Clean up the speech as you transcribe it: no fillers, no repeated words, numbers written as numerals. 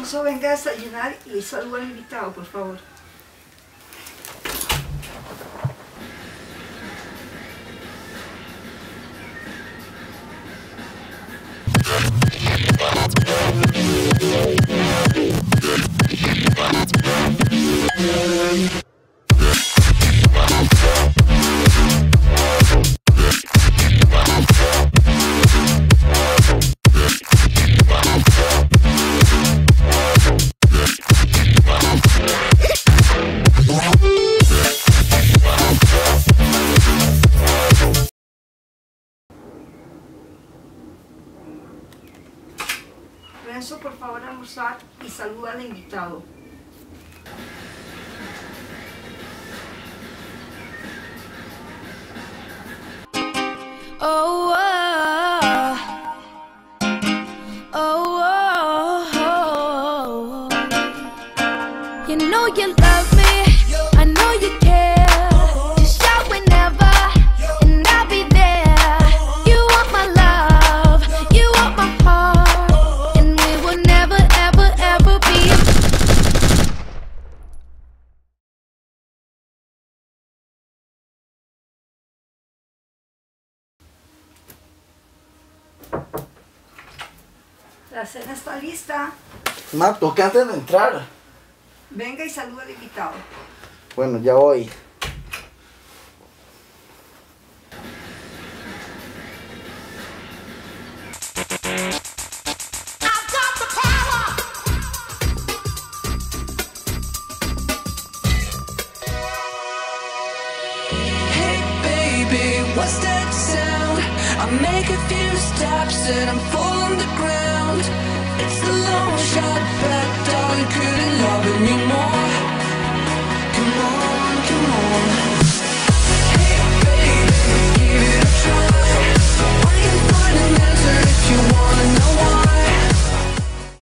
Renzo, venga a desayunar y saluda al invitado, por favor. Renzo, por favor, almorzar y saluda al invitado. Oh, oh, oh, oh, oh. You know you love me, I know you care. Just shout whenever, and I'll be there. You want my love, you want my heart, and we will never, ever, ever be apart. La cena está lista. Ma, toca antes de entrar. Venga y saluda al invitado. Bueno, ya voy. What's that sound? I make a few steps and I'm full on the ground. It's the long shot bet, darling, couldn't love anymore.